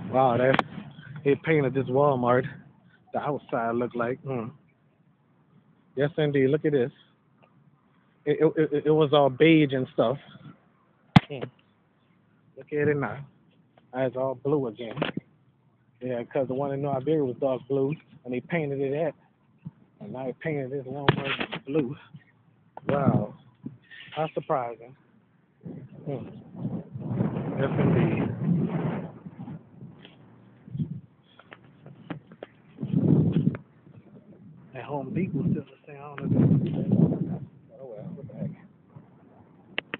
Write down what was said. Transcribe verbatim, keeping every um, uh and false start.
Wow, that he painted this Walmart. The outside looked like. Mm. Yes, indeed. Look at this. It, it, it, it was all beige and stuff. Mm. Look at it now. Now it's all blue again. Yeah, because the one in New Iberia was dark blue, and they painted it that. And now they painted this Walmart blue. Wow. How surprising. Mm. Yes, indeed. At Home Depot still the same. I don't know.